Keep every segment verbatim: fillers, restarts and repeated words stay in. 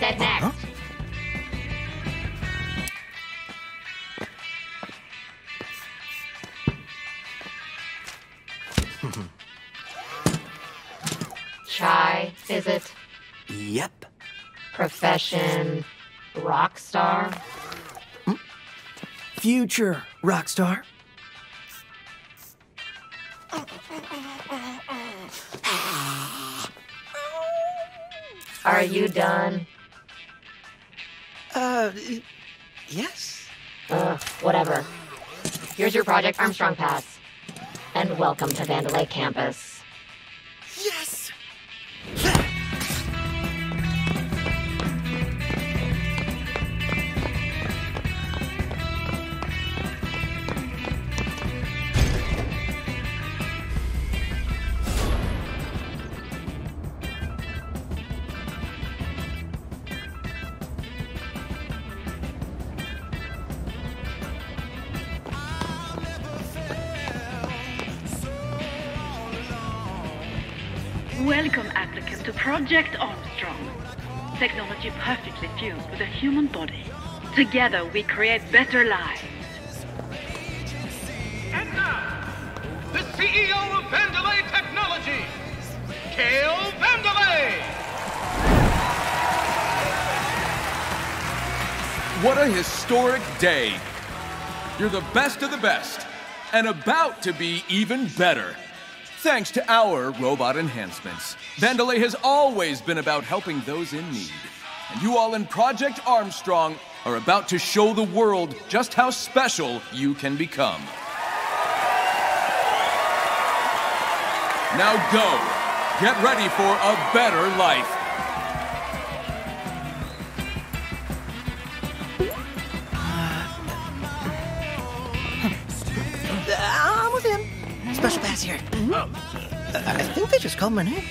said next. Huh? Chai, is it? Yep. Profession, rock star? Future rock star. Are you done? Uh, yes. Ugh, whatever. Here's your Project Armstrong pass. And welcome to Vandelay campus. Yes! Welcome, applicant, to Project Armstrong. Technology perfectly fused with a human body. Together, we create better lives. And now, the C E O of Vandelay Technology, Kale Vandelay! What a historic day. You're the best of the best, and about to be even better. Thanks to our robot enhancements, Vandelay has always been about helping those in need. And you all in Project Armstrong are about to show the world just how special you can become. Now go. Get ready for a better life. I'm with him. Special pass here. Uh, I think they just called my name.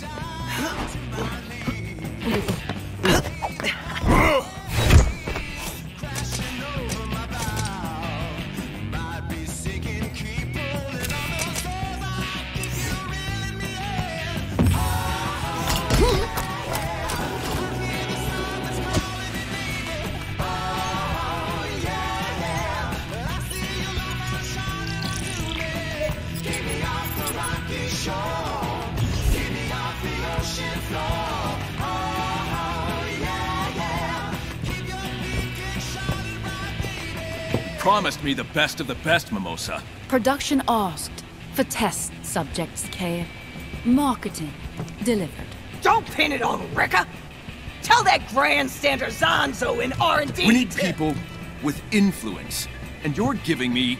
Promised me the best of the best, Mimosa. Production asked for test subjects, Kale. Marketing delivered. Don't pin it on Rekka! Tell that grandstander Zanzo in R and D. We need people with influence, and you're giving me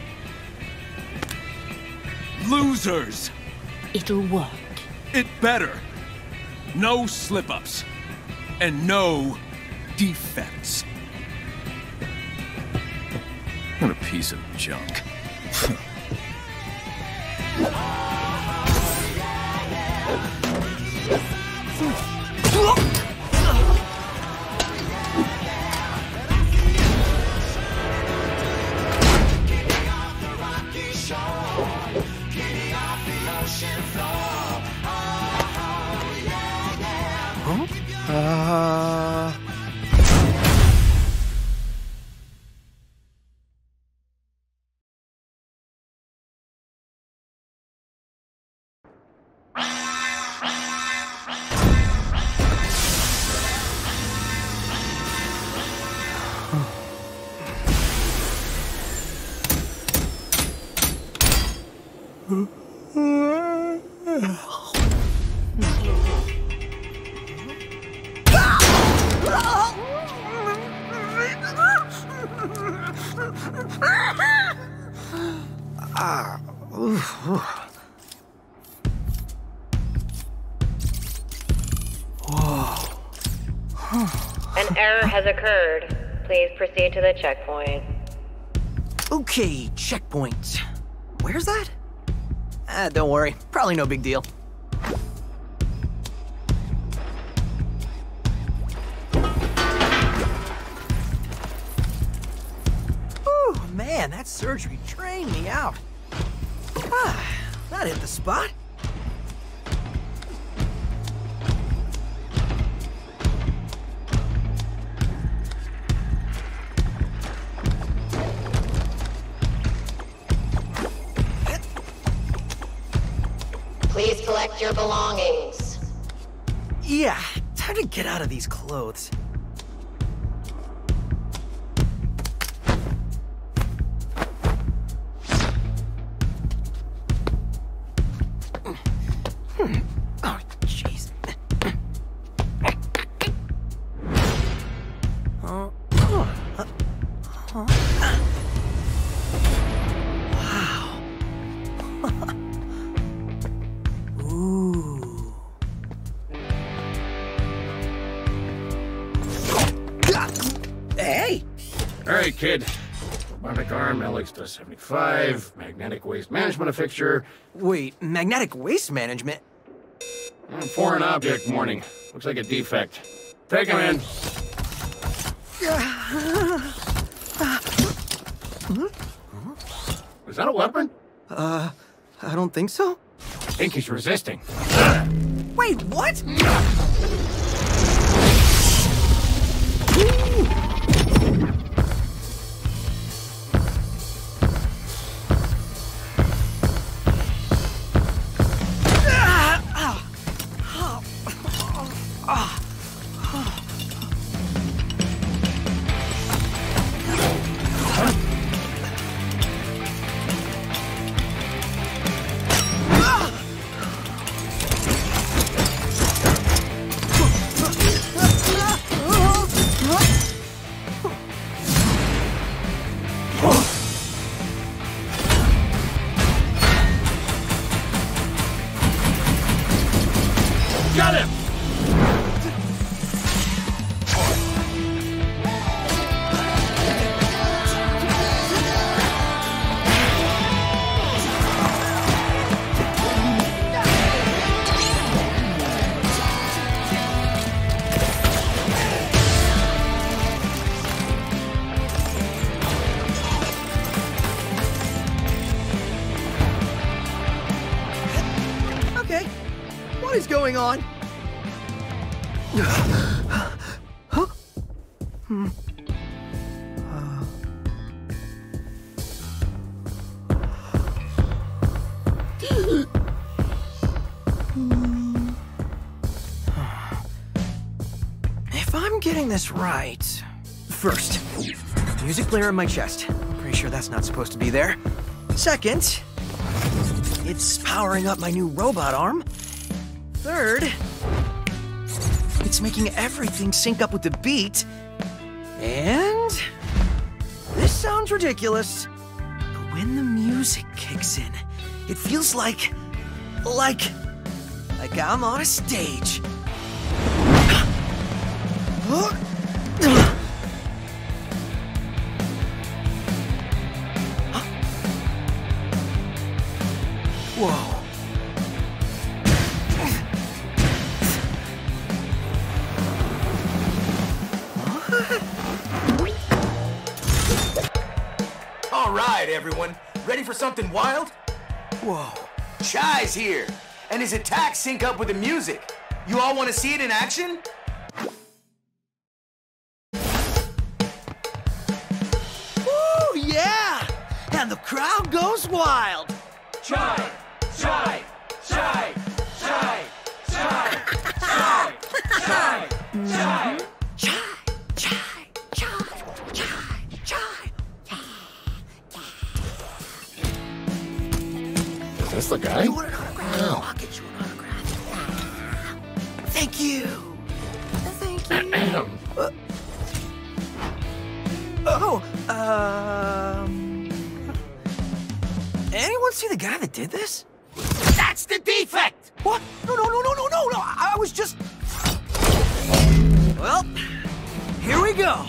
losers. It'll work. It better. No slip-ups. And no defects. What a piece of junk. Huh? Uh... Ah, oof, oof. Whoa. An error has occurred. Please proceed to the checkpoint. Okay, checkpoint. Where's that? Ah, don't worry. Probably no big deal. Whew, man, that surgery trained me out. Ah, that hit the spot. your belongings. Yeah, time to get out of these clothes. Oh, jeez. Uh, uh, uh, wow. Ooh. Hey! Alright, kid. Robotic arm, L X seventy-five, magnetic waste management fixture. Wait, magnetic waste management? Foreign object warning. Looks like a defect. Take him in. Was that a weapon? Uh, I don't think so. I think he's resisting. Wait, what? Got him! Okay, what is going on? Huh? Hmm. Uh. If I'm getting this right... First, music player in my chest. Pretty sure that's not supposed to be there. Second, it's powering up my new robot arm. Third, it's making everything sync up with the beat. And this sounds ridiculous, but when the music kicks in, it feels like, like, like I'm on a stage. Whoa. All right, everyone. Ready for something wild? Whoa. Chai's here, and his attacks sync up with the music. You all want to see it in action? Woo, yeah! And the crowd goes wild. Chai! Chai! Chai! Chai! Chai! Chai! Chai! Chai! Chai, chai, chai, chai, chai. Is this the guy? You want an autograph? No. I'll get you an autograph. Thank you. Thank you. uh, oh, um... anyone see the guy that did this? That's the defect! What? No, no, no, no, no, no, no! I, I was just... Well, here we go.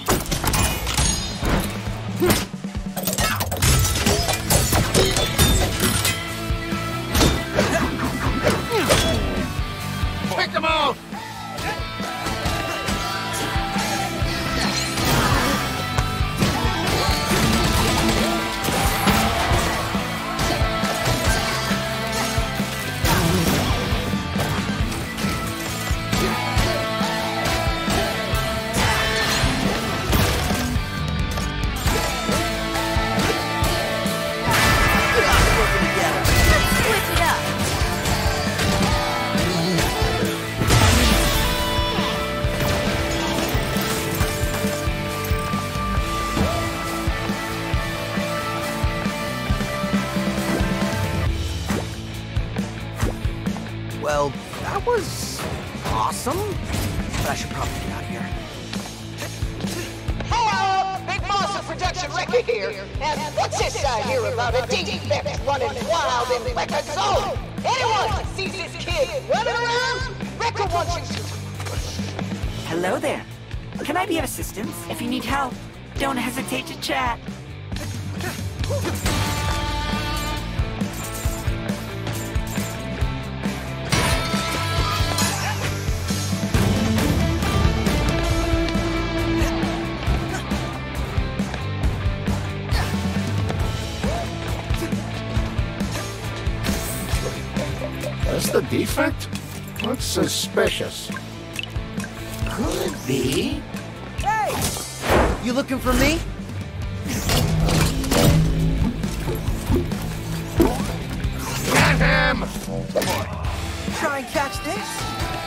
Pick them out! awesome. But I should probably get out of here. Hello! Big Monster Production Record here. And what's this I hear about a defect running wild in Wrecker Zone? Anyone that sees this kid running around? Wrecker wants you to... Hello there. Can I be of assistance? If you need help, don't hesitate to chat. That's the defect? Looks suspicious. Could be. Hey! You looking for me? Get him! Try and catch this?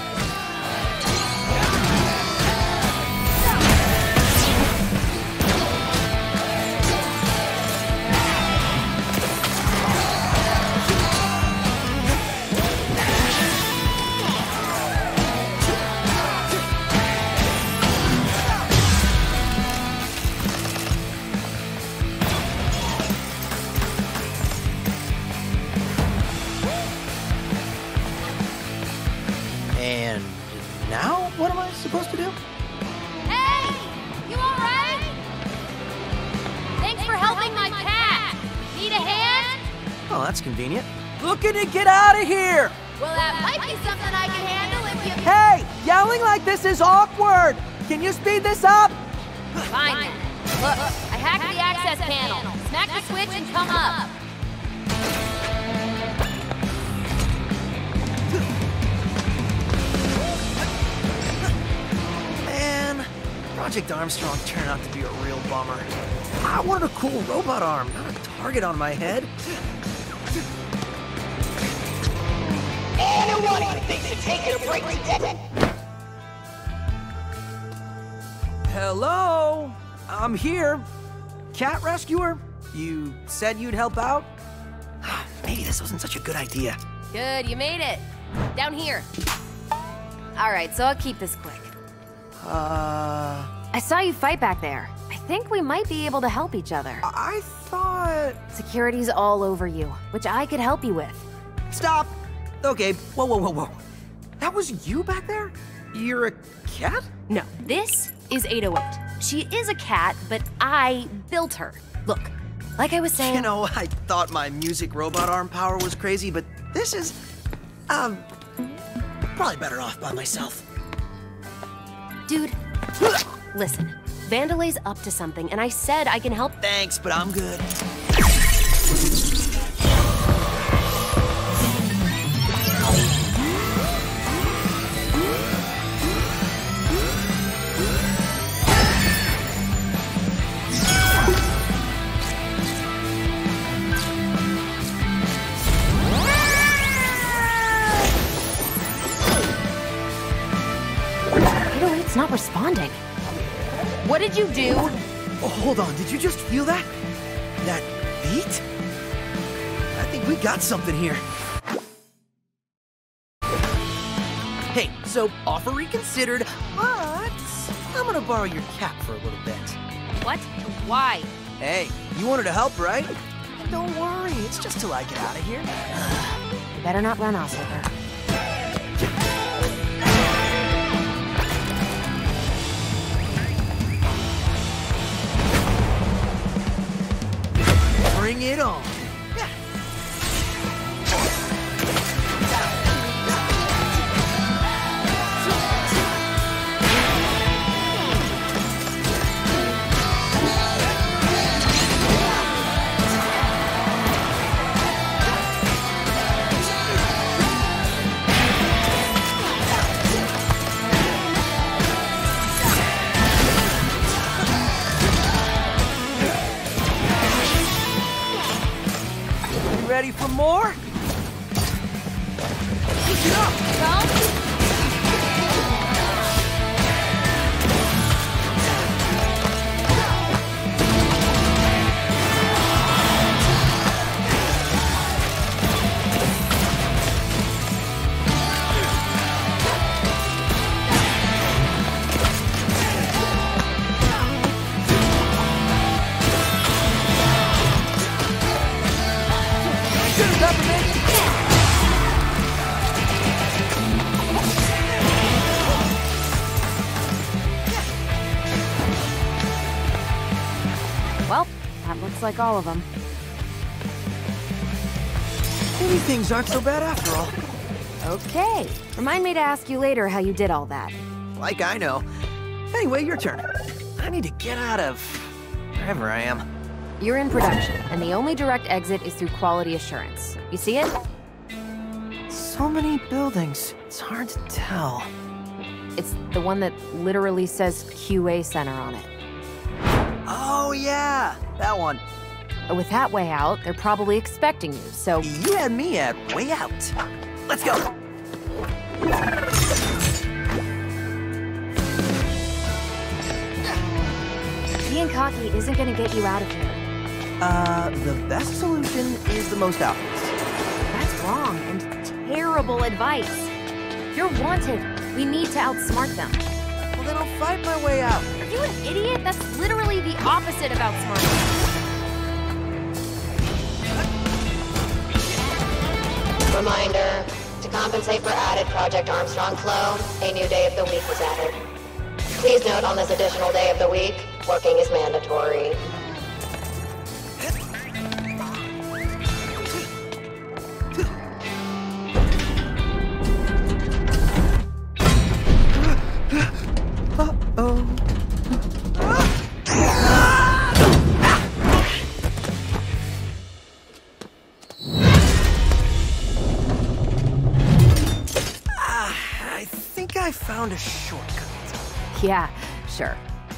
And now, what am I supposed to do? Hey! You alright? Thanks for helping my cat! Need a hand? Oh, that's convenient. Looking to get out of here! Well, that might be something I can handle if you... Hey! Yelling like this is awkward! Can you speed this up? Fine then. Look, I hacked the access panel. Smack the switch and come up. Man, Project Armstrong turned out to be a real bummer. I wanted a cool robot arm, not a target on my head. Anyone who thinks of taking a break today? Hello? I'm here. Cat rescuer? You said you'd help out? Maybe this wasn't such a good idea. Good, you made it. Down here. All right, so I'll keep this quick. Uh... I saw you fight back there. I think we might be able to help each other. I thought... Security's all over you, which I could help you with. Stop! Okay, whoa, whoa, whoa, whoa. That was you back there? You're a cat? No, this is eight oh eight. She is a cat, but I built her. Look, like I was saying... You know, I thought my music robot arm power was crazy, but this is... Um... probably better off by myself. Dude, listen. Vandelay's up to something, and I said I can help... Thanks, but I'm good. It's not responding. What did you do? Oh, hold on, did you just feel that? That beat? I think we got something here. Hey, so offer reconsidered, but I'm gonna borrow your cat for a little bit. What? Why? Hey, you wanted to help, right? Don't worry, it's just till I get out of here. You better not run off with her. Bring it on. Yeah. Ready for more? Push it up! Don't. Looks like all of them. Maybe things aren't so bad after all. Okay. Remind me to ask you later how you did all that. Like I know. Anyway, your turn. I need to get out of wherever I am. You're in production, and the only direct exit is through quality assurance. You see it? So many buildings. It's hard to tell. It's the one that literally says Q A Center on it. Oh, yeah. That one. With that way out, they're probably expecting you, so... You had me at way out. Let's go. Being cocky isn't gonna get you out of here. Uh, the best solution is the most obvious. That's wrong and terrible advice. You're wanted. We need to outsmart them. Well, then I'll fight my way out. Are you an idiot? That's literally the opposite of outsmarting. Reminder, to compensate for added Project Armstrong flow, a new day of the week was added. Please note on this additional day of the week, working is mandatory. Uh-oh. I think I found a shortcut. Yeah, sure.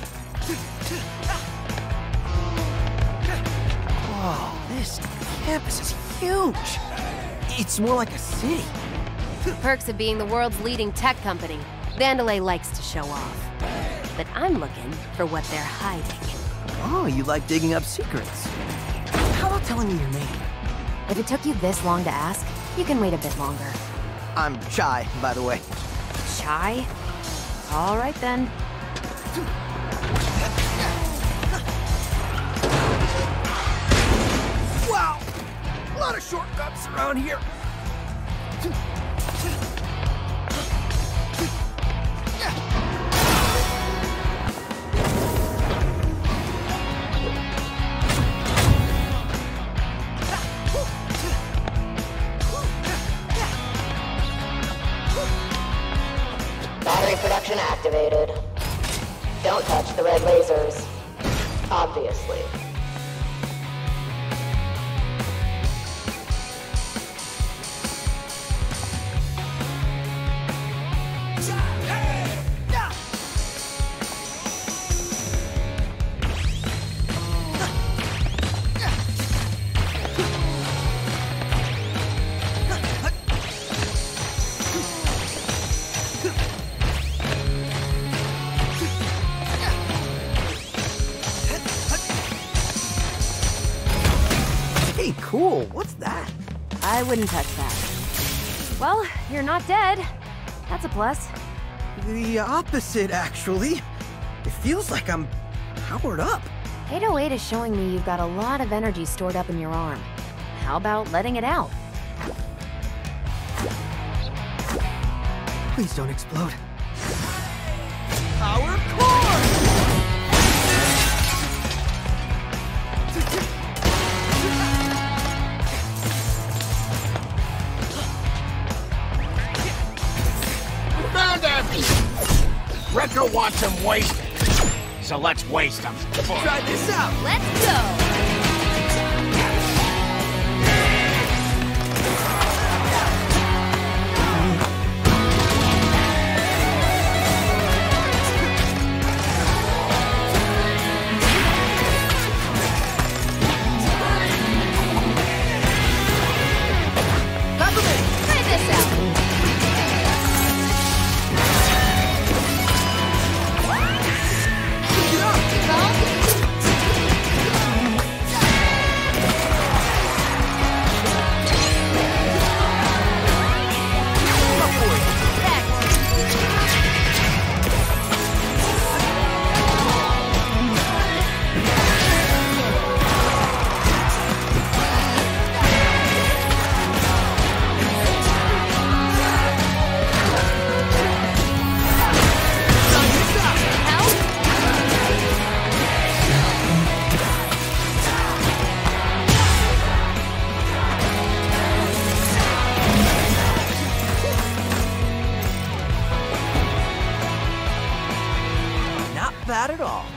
Whoa, this campus is huge. It's more like a city. Perks of being the world's leading tech company. Vandalay likes to show off. But I'm looking for what they're hiding. Oh, you like digging up secrets. How about telling me your name? If it took you this long to ask, you can wait a bit longer. I'm Chai, by the way. Chai? All right then. Wow! A lot of shortcuts around here. Battery production activated. Don't touch the red lasers. Obviously. Hey, cool. What's that? I wouldn't touch that. Well, you're not dead. That's a plus. The opposite, actually. It feels like I'm powered up. eight oh eight is showing me you've got a lot of energy stored up in your arm. How about letting it out? Please don't explode. Power core! Found him! Wrecker wants him wasted. So let's waste him. Try this out! Let's go! bad at all.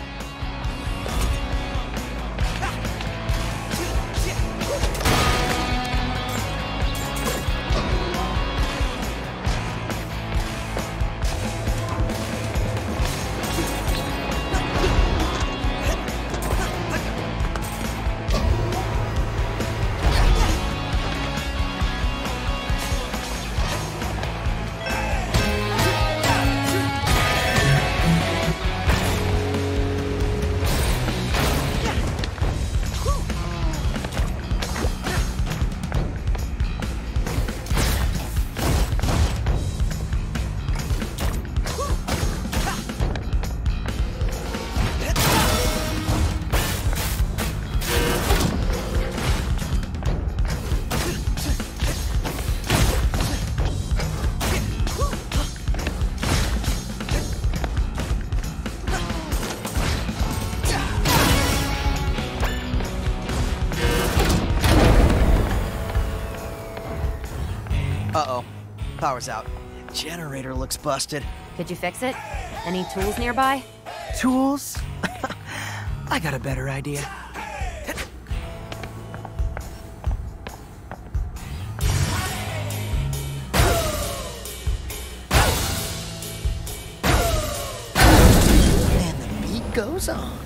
Uh-oh. Power's out. Generator looks busted. Could you fix it? Any tools nearby? Tools? I got a better idea. And the beat goes on.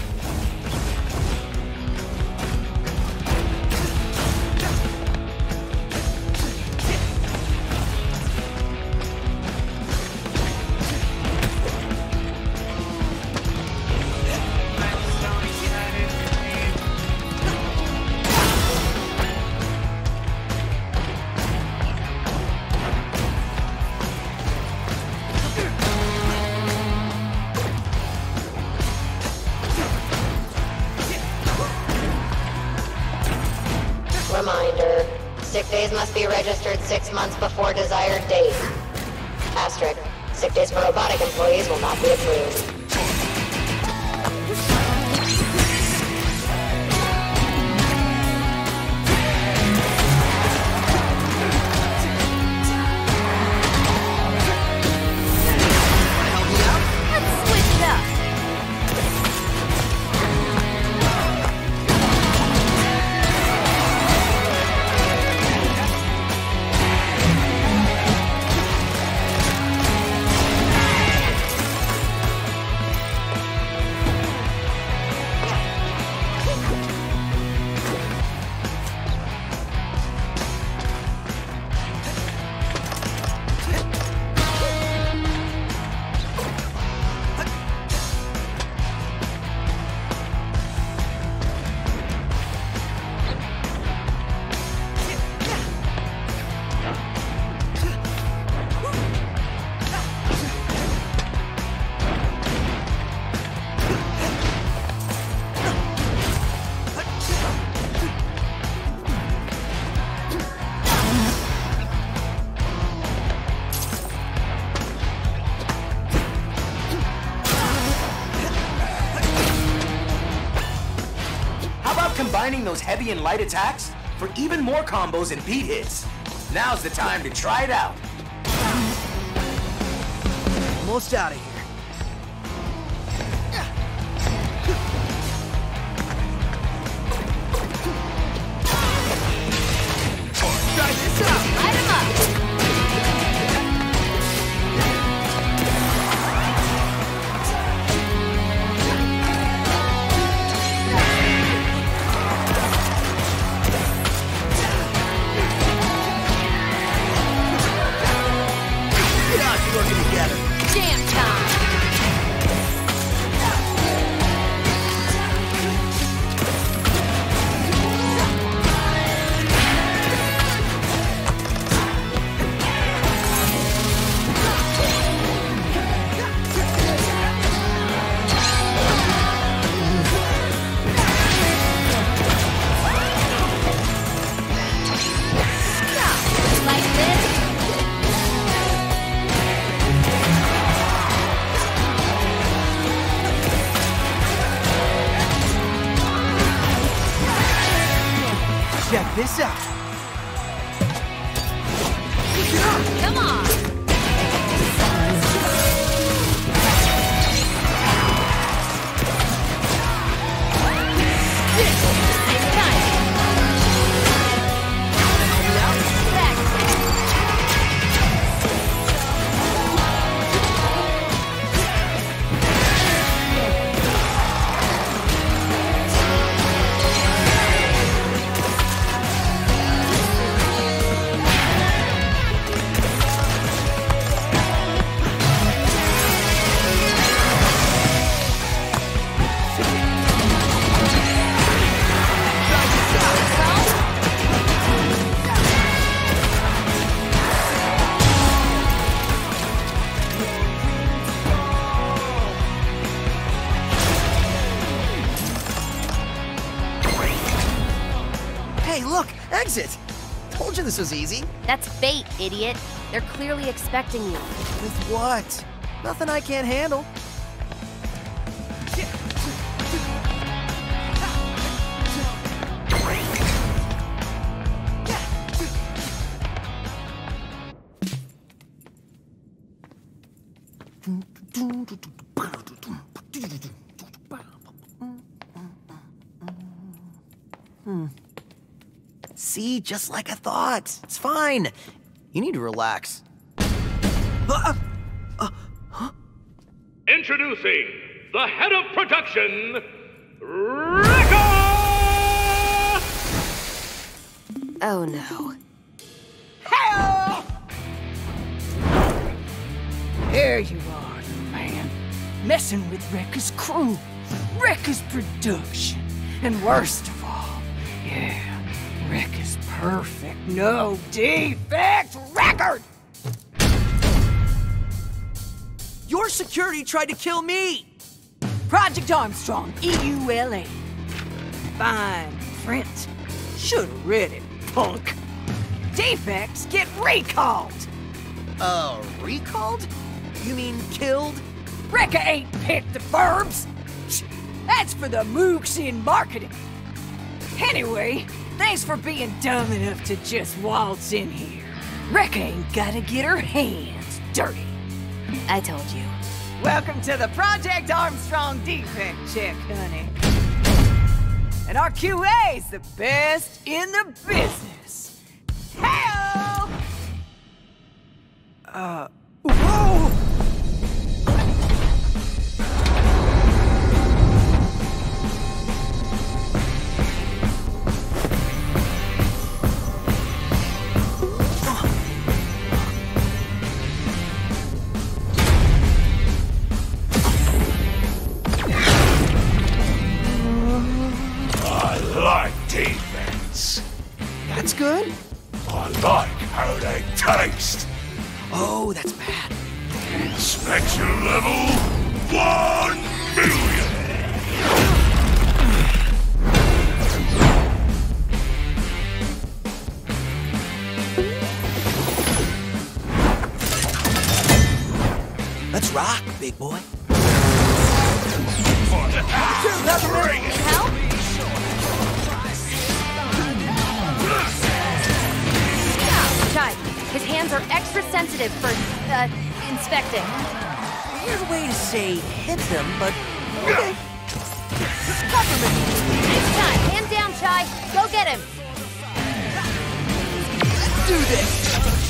Reminder, sick days must be registered six months before desired date. Asterisk, sick days for robotic employees will not be approved. Combining those heavy and light attacks for even more combos and beat hits. Now's the time to try it out. Almost out of here. Try this out. Light him up. Jam time! Like this? Check this out. Come on! exit. Told you this was easy. That's fate, idiot. They're clearly expecting you. With what? Nothing I can't handle. Hmm. See, just like I thought. It's fine. You need to relax. Uh, uh, huh? Introducing the head of production, Rekka! Oh no. Hell! There you are, man. Messing with Rekka's crew, Rekka's production, and worst of all, yeah, Rekka's perfect, no defect record! Your security tried to kill me! Project Armstrong, E U L A. Fine print. Should've read it, punk. Defects get recalled! Uh, recalled? You mean killed? Rekka ain't picked the verbs! That's for the mooks in marketing. Anyway, thanks for being dumb enough to just waltz in here. Rekka ain't gotta get her hands dirty. I told you. Welcome to the Project Armstrong defect check, honey. And our Q A's the best in the business. Hell! Uh, whoa! That's good. I like how they taste. Oh, that's bad. Inspection level one million. Let's rock, big boy. Need help? Chai, his hands are extra sensitive for, uh, inspecting. Weird way to say hit them, but okay. Cover me! It's time. Hand down, Chai. Go get him. Do this.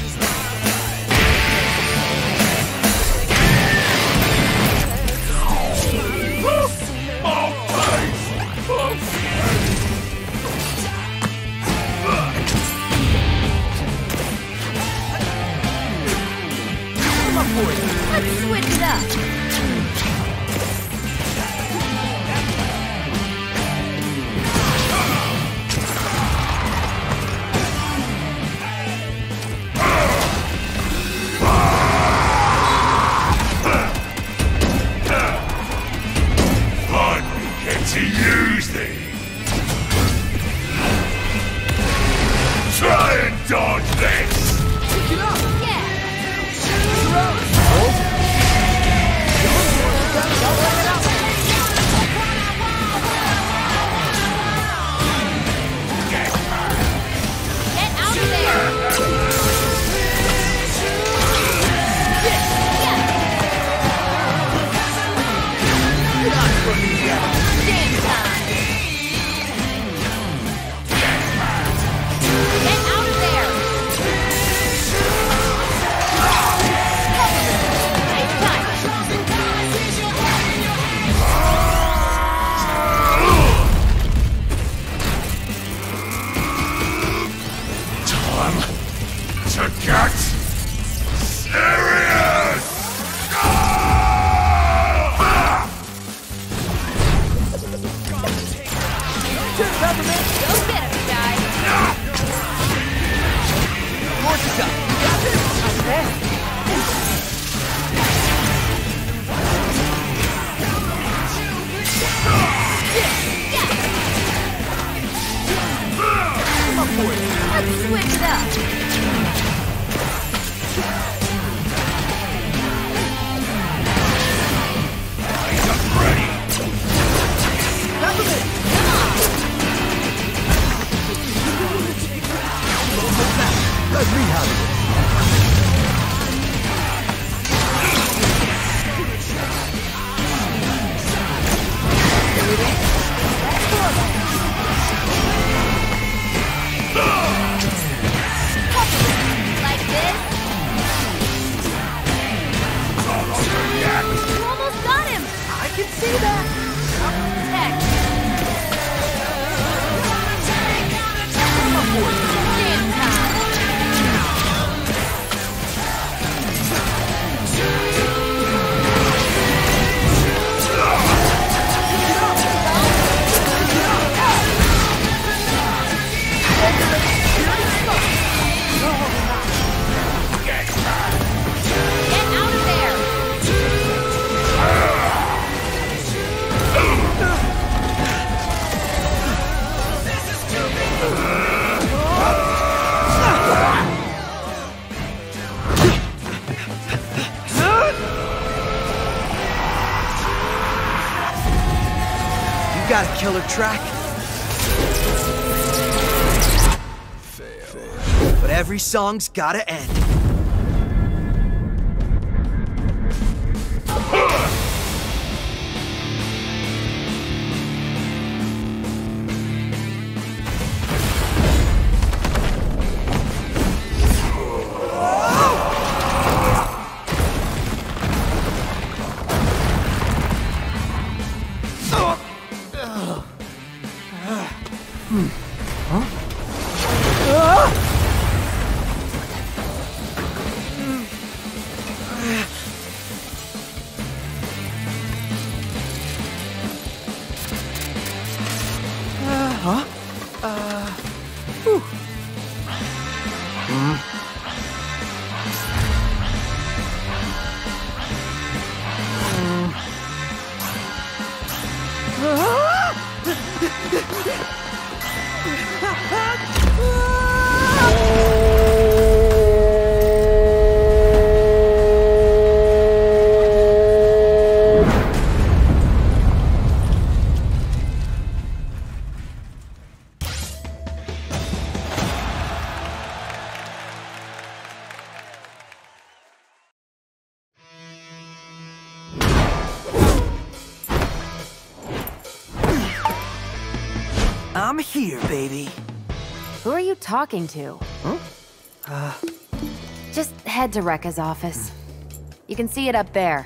Let's switch it up. Fun you get to use these. Try and dodge this. Yeah. Get out of there! Game time! see that? Tech. Got a killer track. Fail. But every song's gotta end. Huh? Uh... Whew. Hmm. I'm here, baby. Who are you talking to? Huh? Uh... Just head to Rekka's office. You can see it up there.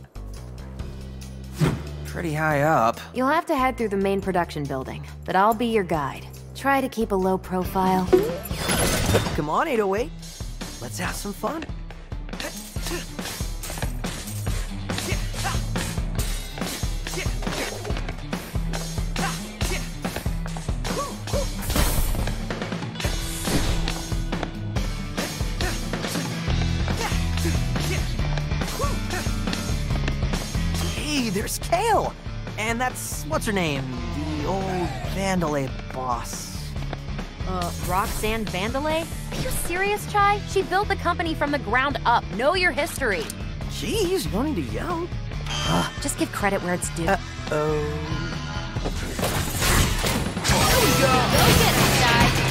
Pretty high up. You'll have to head through the main production building, but I'll be your guide. Try to keep a low profile. Come on, eight oh eight. Let's have some fun. Hey, there's Kale! And that's, what's her name? The old Vandelay boss. Uh, Roxanne Vandelay? Are you serious, Chai? She built the company from the ground up. Know your history. Jeez, you don't need to yell. Just give credit where it's due. Uh-oh. Here we go! Go get it, Chai!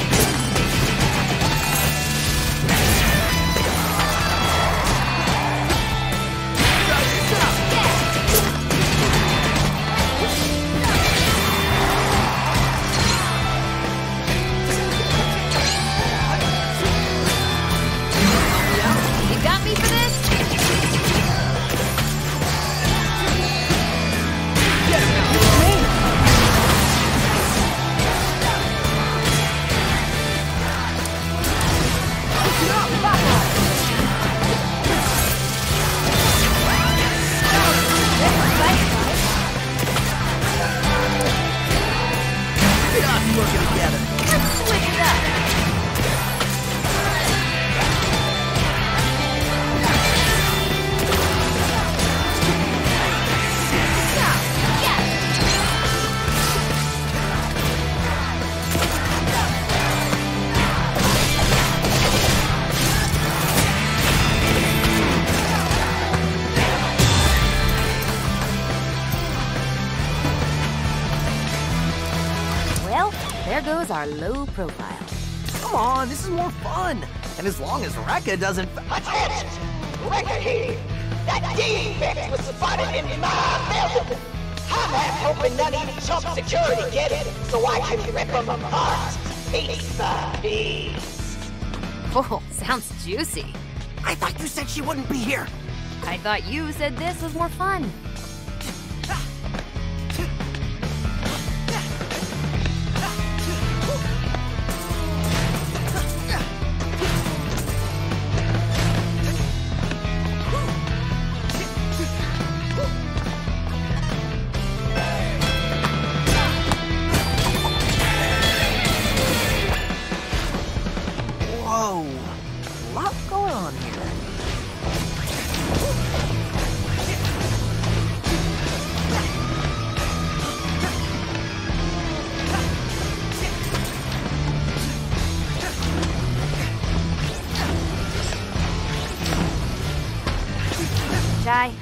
There goes our low profile. Come on, this is more fun. And as long as Rekka doesn't... Attention! Rekka here! That defect was spotted in my building! I'm half hoping none of you chump security get it, so I can rip them apart, piece by piece. Oh, sounds juicy. I thought you said she wouldn't be here. I thought you said this was more fun.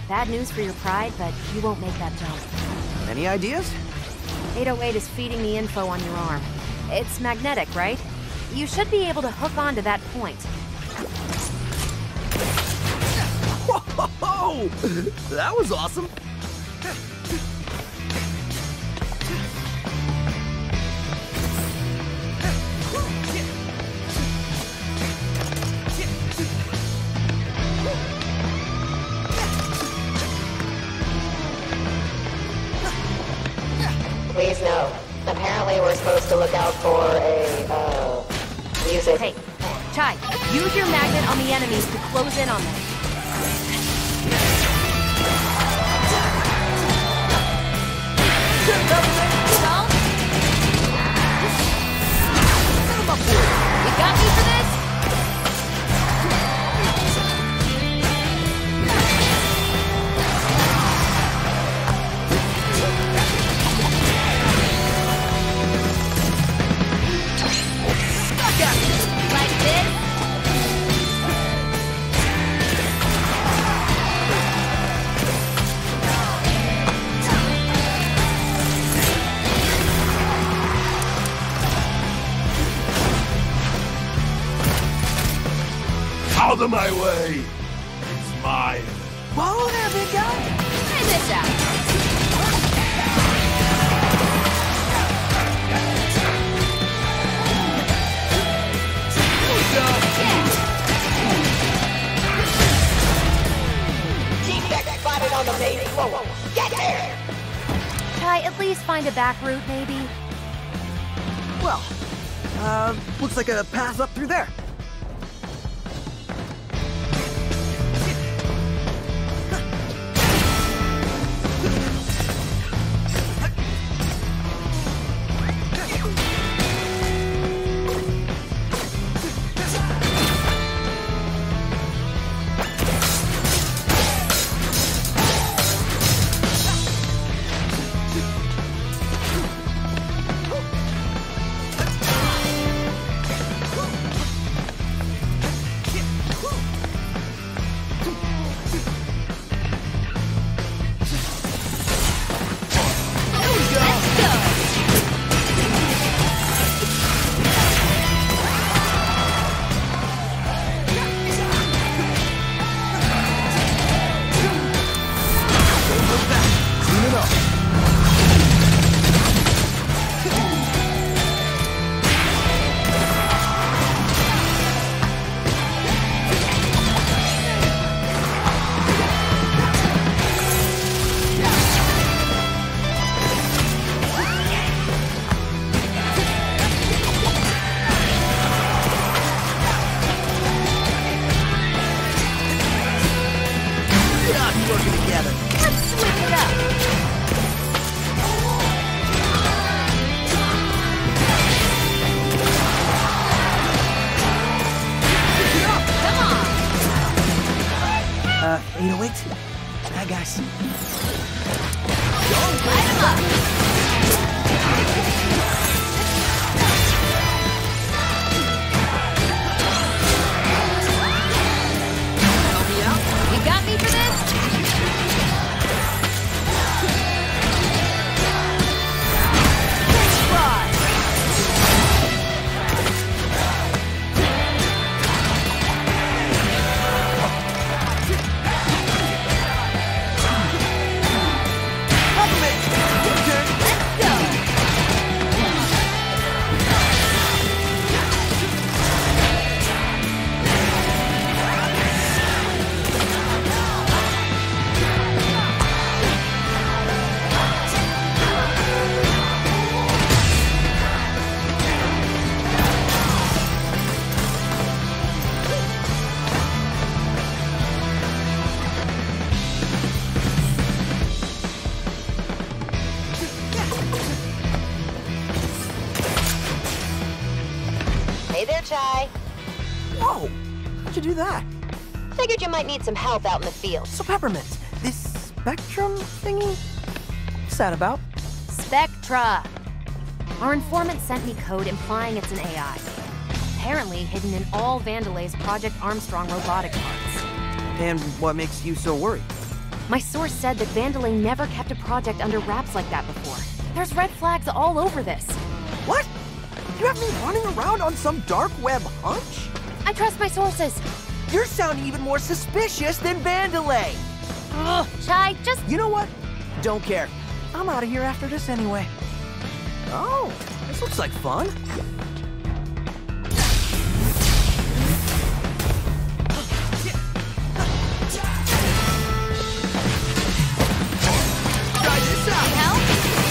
Bad news for your pride, but you won't make that jump. Any ideas? eight oh eight is feeding the info on your arm. It's magnetic, right? You should be able to hook onto that point. Whoa! That was awesome! Please note, apparently we're supposed to look out for a, uh, music. Hey, Chai, use your magnet on the enemies to close in on them. You got me for this? Like this? Out of my way! It's mine. Whoa there, big guy! Try this out. T-Vex spotted on the main floor. Get there! Chai, at least find a back route, maybe? Well, uh, looks like a path up through there. eight oh eight? Hi, guys. Light him up! You got me for this? Hey there, Chai. Whoa! How'd you do that? Figured you might need some help out in the field. So, Peppermint, this Spectrum thingy? What's that about? Spectra. Our informant sent me code implying it's an A I. Apparently hidden in all Vandelay's Project Armstrong robotic parts. And what makes you so worried? My source said that Vandalay never kept a project under wraps like that before. There's red flags all over this. What? You have me running around on some dark web hunch? I trust my sources. You're sounding even more suspicious than Vandalay. Ugh, Chai, just... You know what? Don't care. I'm out of here after this anyway. Oh, this looks like fun. Try this out. Help?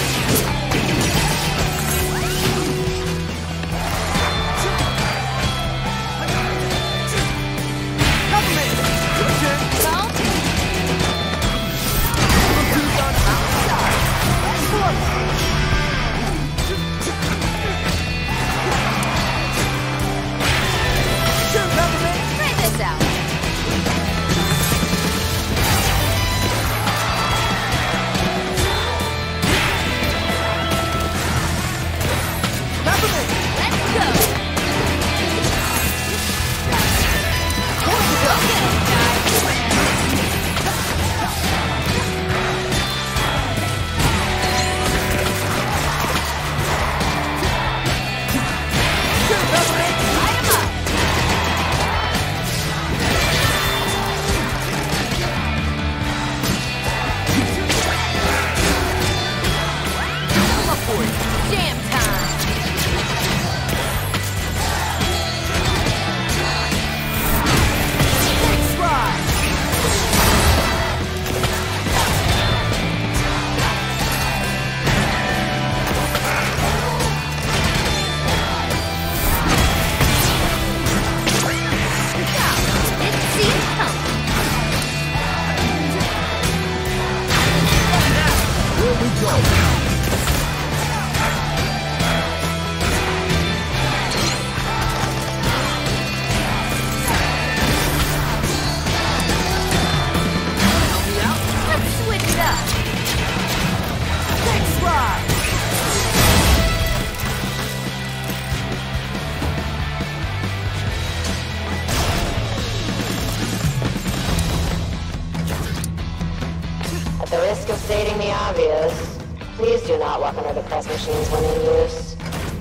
At the risk of stating the obvious, please do not walk under the press machines when in use.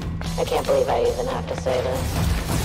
I can't believe I even have to say this.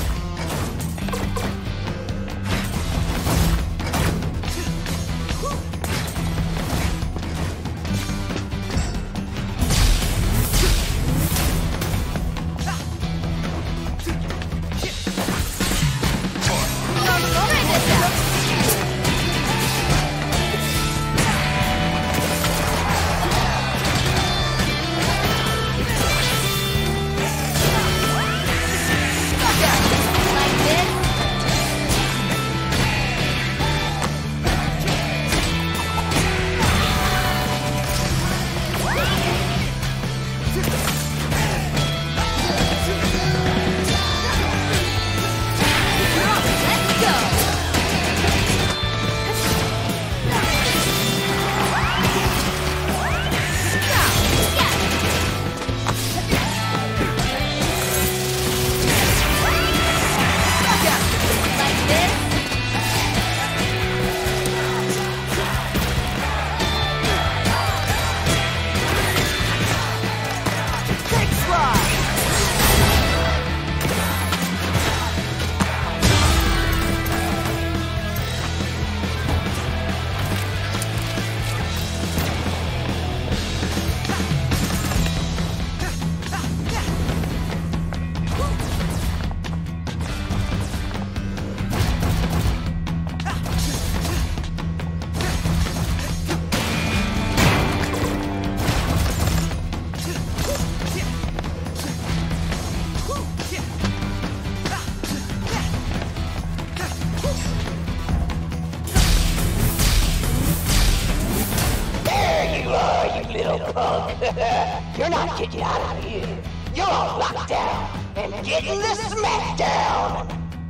You're not getting out of here. You're all locked down and getting the smackdown.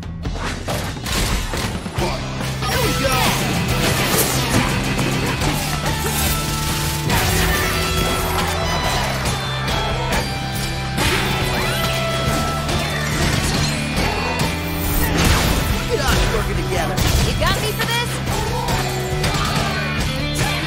Here we go. Look at us working together. You got me for this?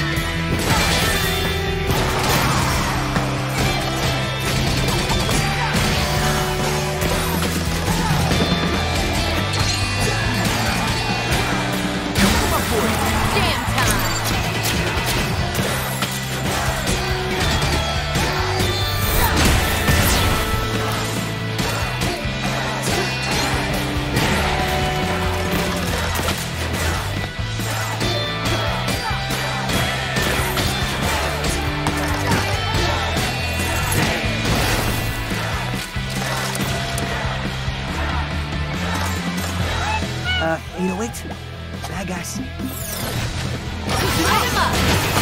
eight oh eight. Bad guys. Light him up!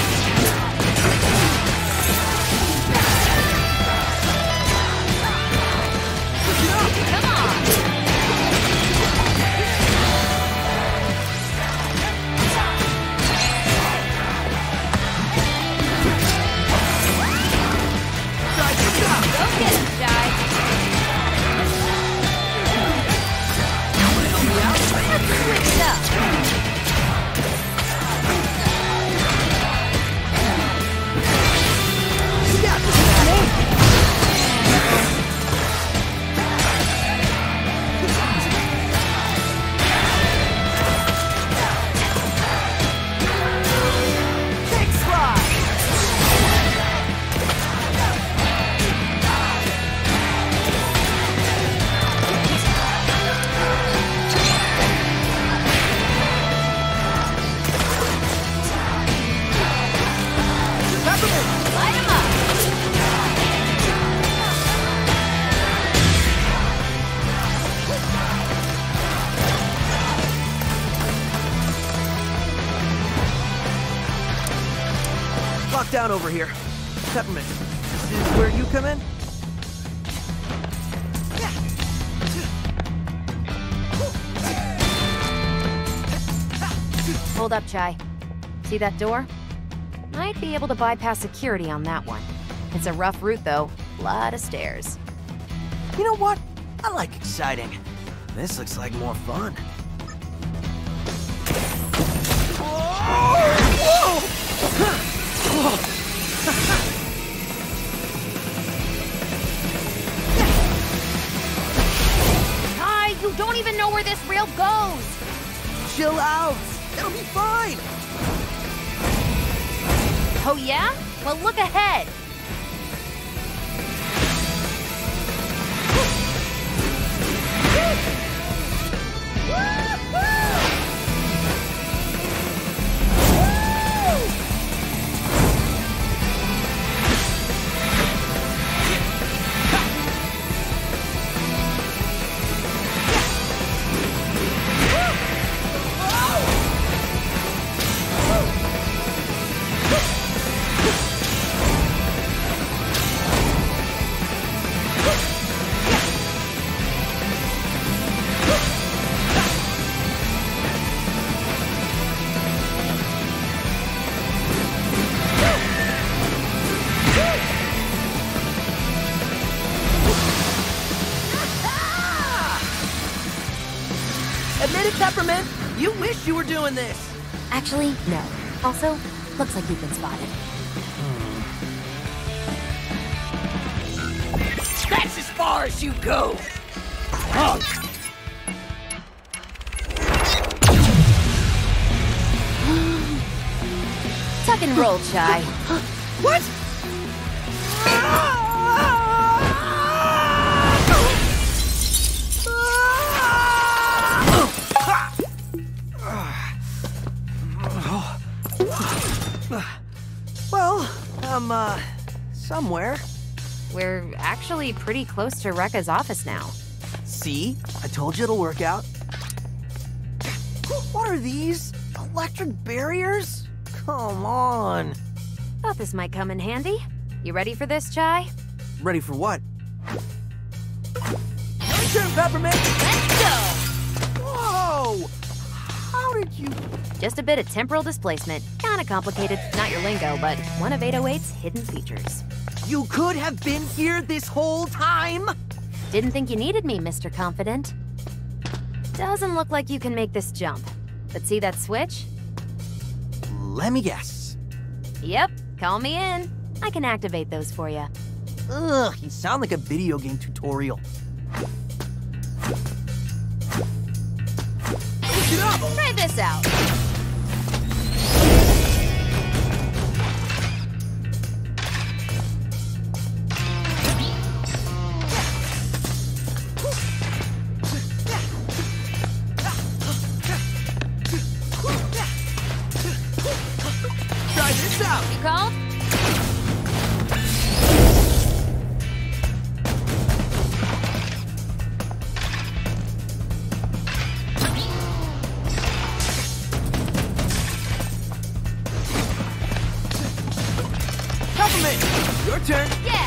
Come on! Go get him, Jai! Help me out? Let's switch up! Down over here. Peppermint, this is where you come in? Hold up, Chai. See that door? Might be able to bypass security on that one. It's a rough route, though. Lot of stairs. You know what? I like exciting. This looks like more fun. Whoa! Whoa! Kai, you don't even know where this rail goes! Chill out! It'll be fine! Oh yeah? Well, look ahead! Admit it, Peppermint! You wish you were doing this! Actually, no. Also, looks like you've been spotted. That's as far as you go! Oh. Tuck and roll, Chai. What? Well, I'm, uh, somewhere. We're actually pretty close to Rekka's office now. See? I told you it'll work out. What are these? Electric barriers? Come on. Thought this might come in handy. You ready for this, Chai? Ready for what? Your turn, Peppermint! Let's go! Whoa! How did you... Just a bit of temporal displacement. Kinda complicated. Not your lingo, but one of eight oh eight's hidden features. You could have been here this whole time? Didn't think you needed me, Mister Confident. Doesn't look like you can make this jump. But see that switch? Let me guess. Yep, call me in. I can activate those for you. Ugh, you sound like a video game tutorial. Push it up! Try this out. Try this out! You called? Peppermint, your turn. Yeah!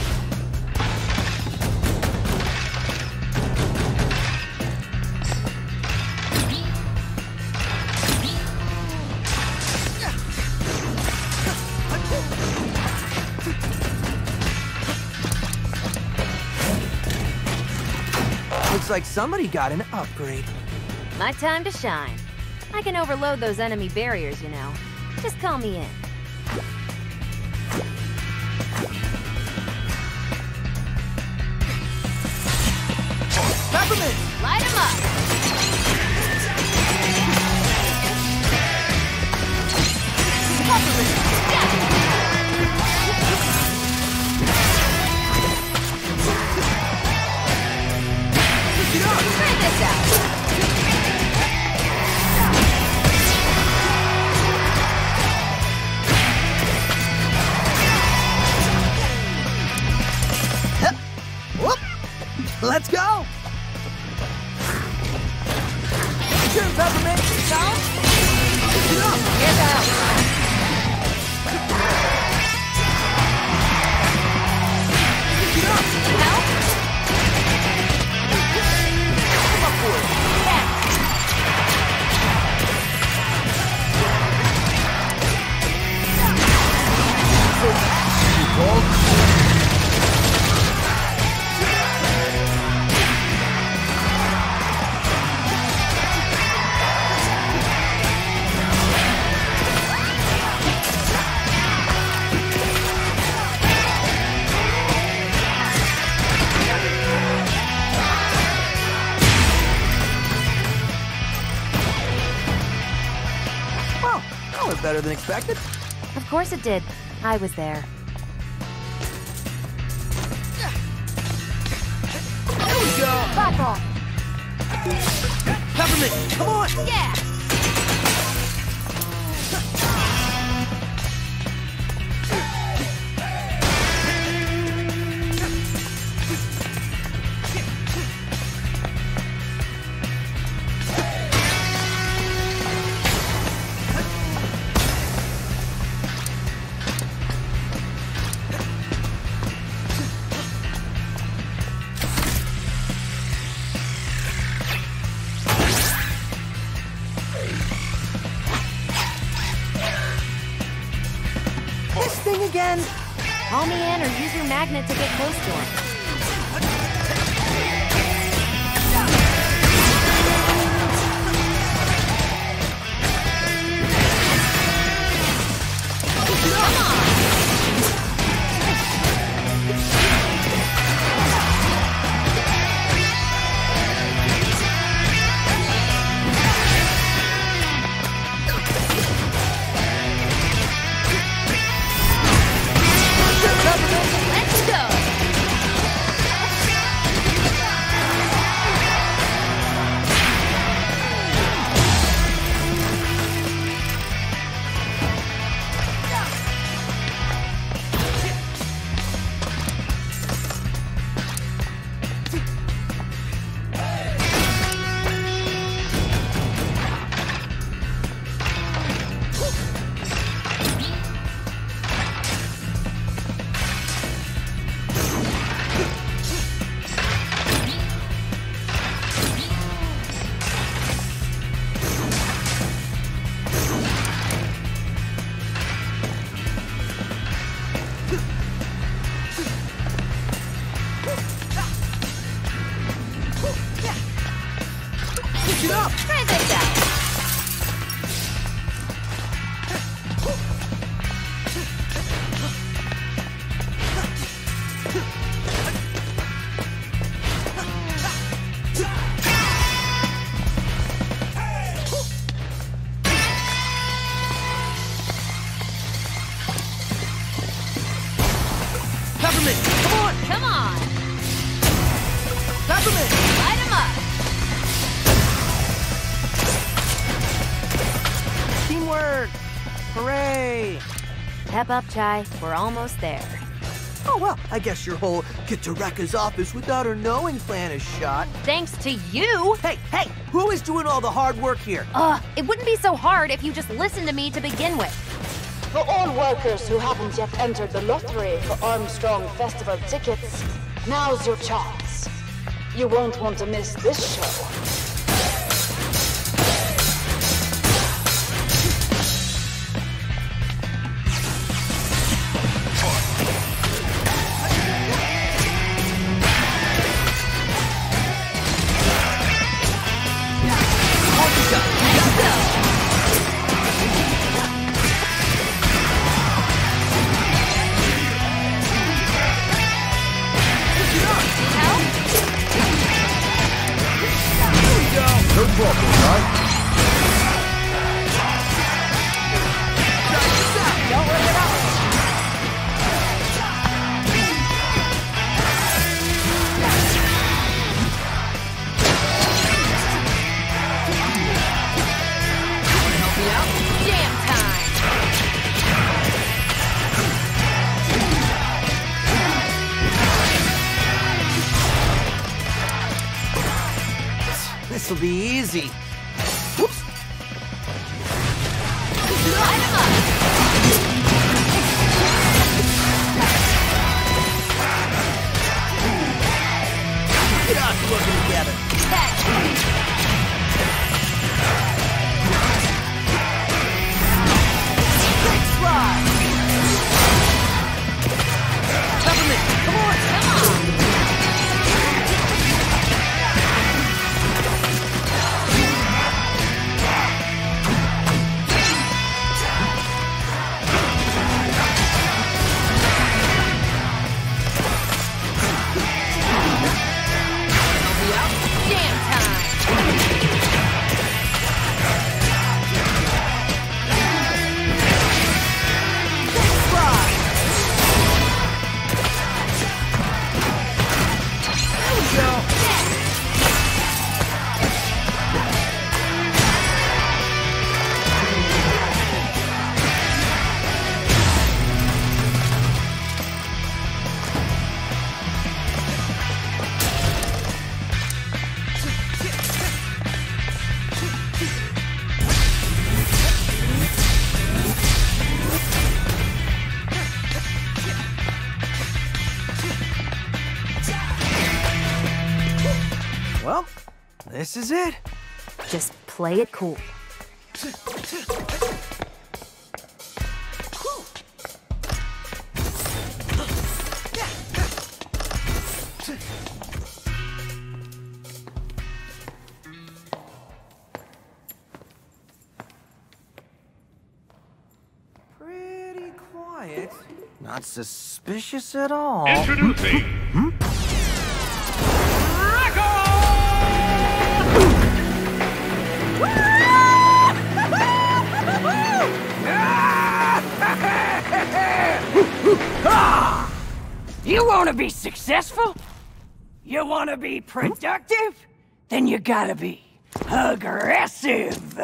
Looks like somebody got an upgrade. My time to shine. I can overload those enemy barriers, you know. Just call me in. Peppermint! Light 'em up! Peppermint! Try this out! Whoop! Let's go! Sure, Peppermint! Down! Get up! Here's out! Get up! Help? Come up for it! Yeah! Well, that was better than expected. Of course it did. I was there. There we go! Back off! Peppermint, come on! Yeah! This thing again? Call me in or use your magnet to get close to him. Let's go! Get up! Try this out! Peppermint, come on! Come on! Peppermint! Light 'em up! Teamwork! Hooray! Pep up, Chai. We're almost there. Oh, well, I guess your whole get to Rekka's office without her knowing plan is shot. Thanks to you! Hey, hey! Who is doing all the hard work here? Ugh, it wouldn't be so hard if you just listened to me to begin with. For all workers who haven't yet entered the lottery for Armstrong Festival tickets, now's your chance. You won't want to miss this show. This'll be easy. Whoops. Light him up. Get us looking together. Quick slide. Peppermint, come on, come on. Well, this is it. Just play it cool. Pretty quiet. Not suspicious at all. Introducing... Hmm? You want to be successful? You want to be productive? Then you gotta be aggressive.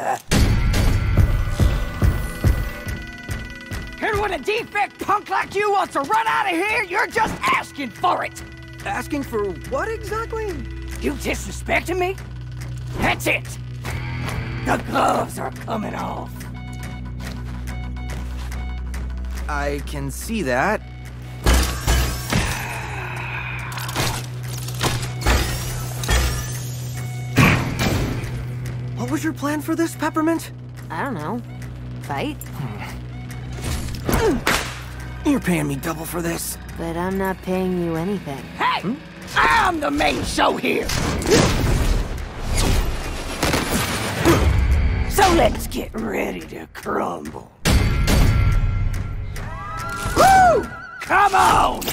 And when a defect punk like you wants to run out of here, you're just asking for it. Asking for what exactly? You disrespecting me? That's it. The gloves are coming off. I can see that. What was your plan for this, Peppermint? I don't know. Fight? You're paying me double for this. But I'm not paying you anything. Hey! Hmm? I'm the main show here! So let's get ready to crumble. Woo! Come on!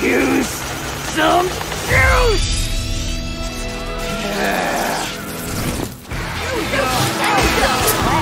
use some juice! Yeah. Here we go! There we go!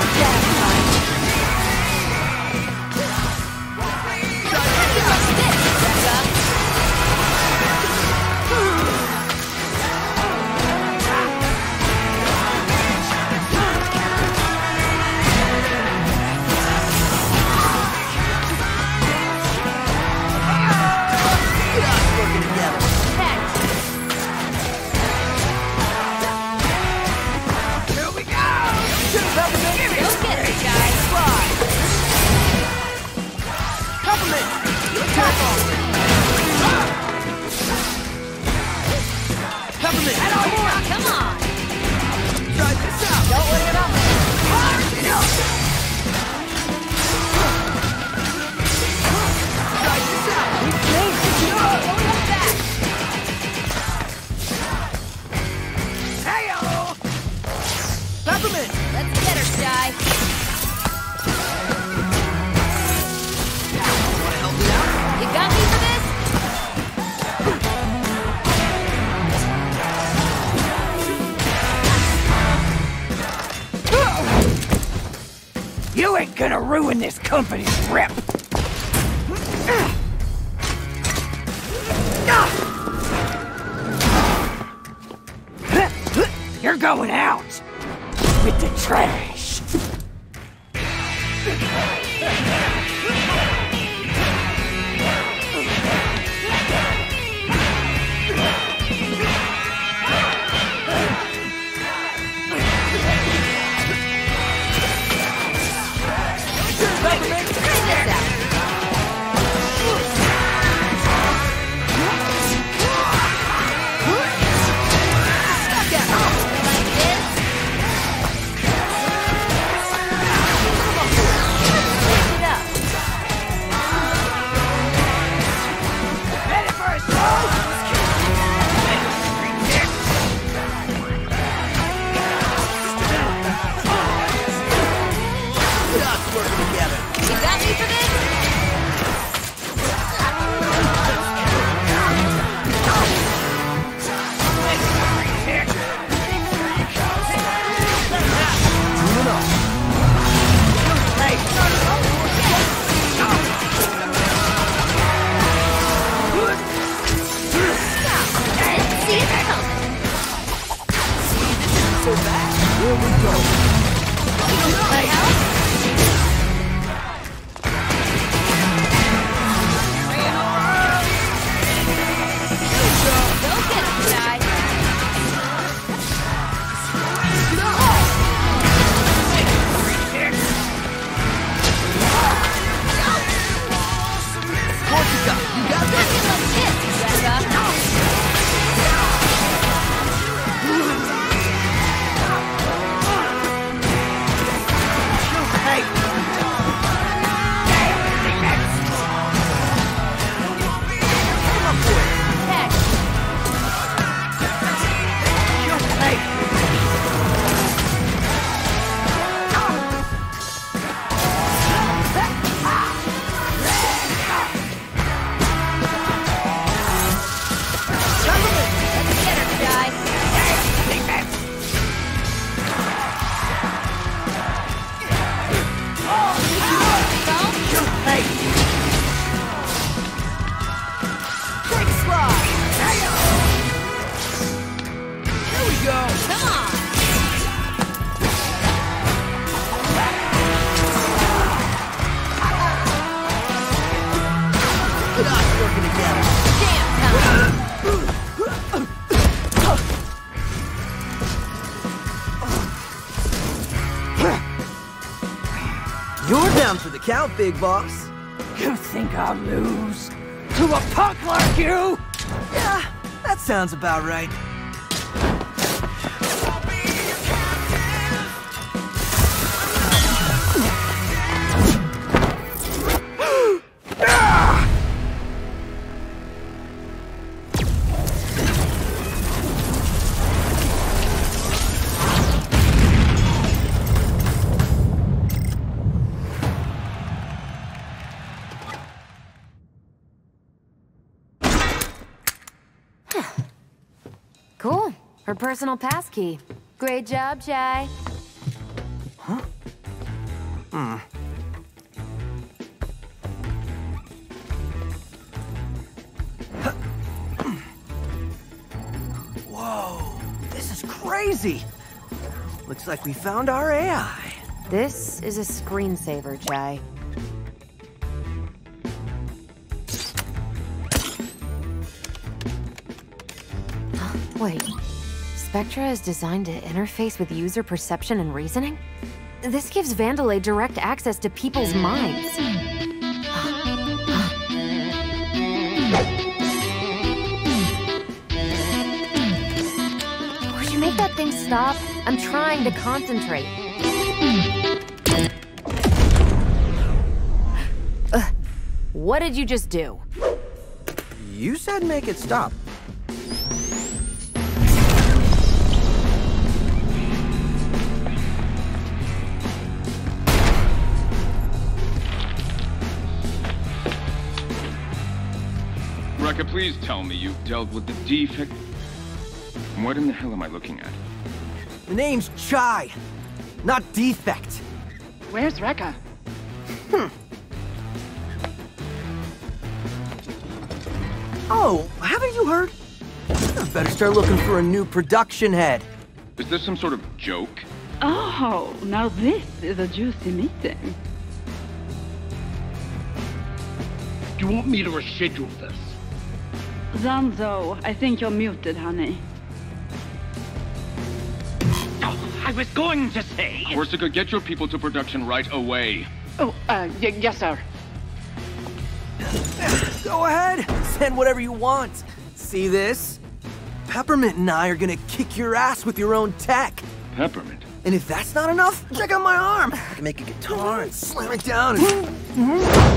You ain't gonna ruin this company's rep! You're going out with the trash! You're down for the count, big boss. You think I'll lose to a punk like you? Yeah, that sounds about right. Cool. Her personal passkey. Great job, Chai. Huh? Hmm. Whoa, this is crazy. Looks like we found our A I. This is a screensaver, Chai. Wait. Spectra is designed to interface with user perception and reasoning? This gives Vandelay direct access to people's minds. Would you make that thing stop? I'm trying to concentrate. Uh, what did you just do? You said make it stop. Rekka, please tell me you've dealt with the defect. What in the hell am I looking at? The name's Chai, not Defect. Where's Rekka? Hmm. Oh, haven't you heard? I better start looking for a new production head. Is this some sort of joke? Oh, now this is a juicy meeting. Do you want me to reschedule this? Zanzo, I think you're muted, honey. Oh, I was going to say... Corsica, get your people to production right away. Oh, uh, y yes, sir. Go ahead, send whatever you want. See this? Peppermint and I are gonna kick your ass with your own tech. Peppermint? And if that's not enough, check out my arm. I can make a guitar and slam it down and...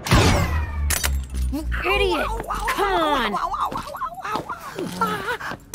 Idiot! Come on!